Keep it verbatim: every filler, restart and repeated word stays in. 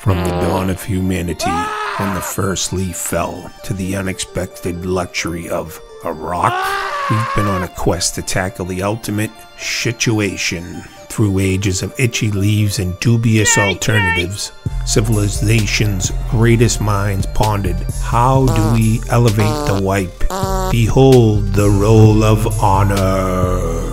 From the dawn of humanity, when the first leaf fell, to the unexpected luxury of a rock, we've been on a quest to tackle the ultimate shit-uation. Through ages of itchy leaves and dubious alternatives, civilization's greatest minds pondered, how do we elevate the wipe? Behold the roll of honor.